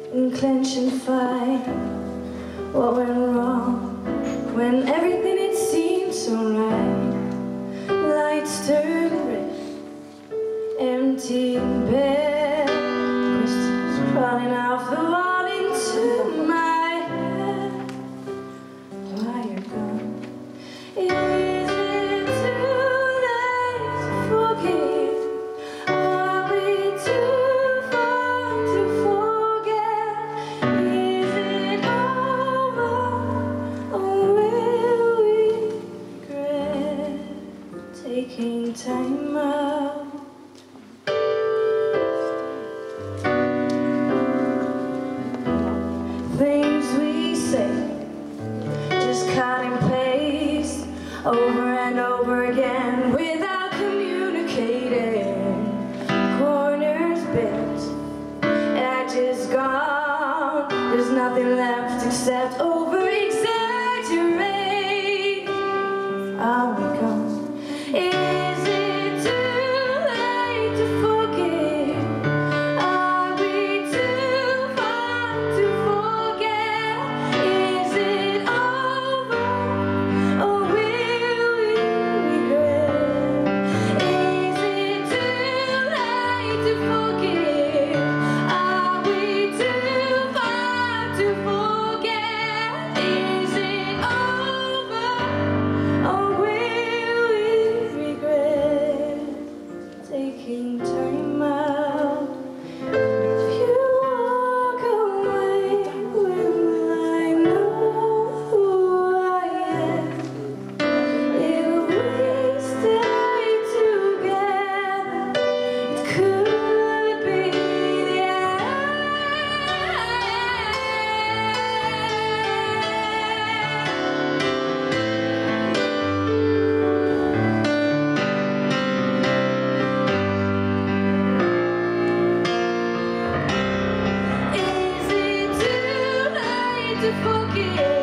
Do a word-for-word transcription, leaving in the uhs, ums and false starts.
and clench and fight. What went wrong when everything it seemed so right? Lights turned red, empty bed, questions crawling off the wall into my head. Why you're gone? Is it too late to forgive? Are we too far to forget? Is it over, or will we regret taking time out? Things we say just cut and paste over and over again without communicating. Corners bent, edges gone. There's nothing left except over exaggerate. Are we gone? Is it too late to forgive? Are we too far to forget? Is it over, or will we regret? Is it too late to forgive? Are we too far to forget? Is it over, or will we regret taking time out? If you walk away, will I know who I am? If we stay together, it could be the Is it too late to forgive?